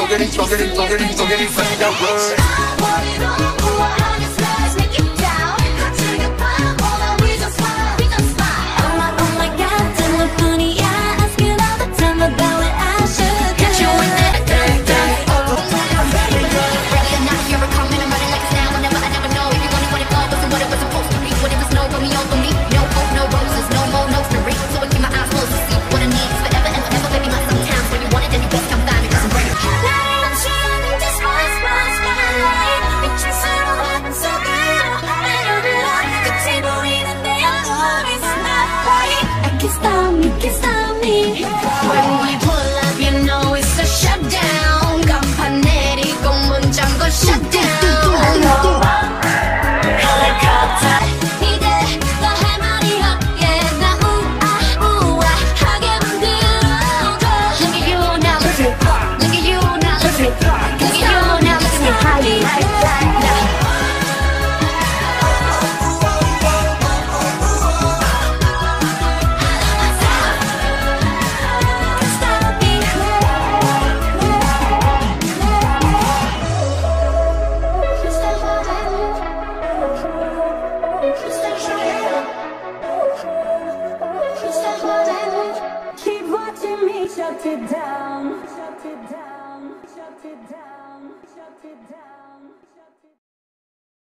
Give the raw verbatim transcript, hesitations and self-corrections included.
쏘게리 쏘게리 쏘게리 쏘게리 find out word. When we pull up, you know it's a shutdown. 간판 내리고 문 잠궈 shutdown. Helicopter. 이제 너 할 말이 없게 나 우아 우아하게 만들어줘. Look at you now, look at you now, look at you now, look at me high, high, high. Keep watching me shut it down, shut it down, shut it down, shut it down.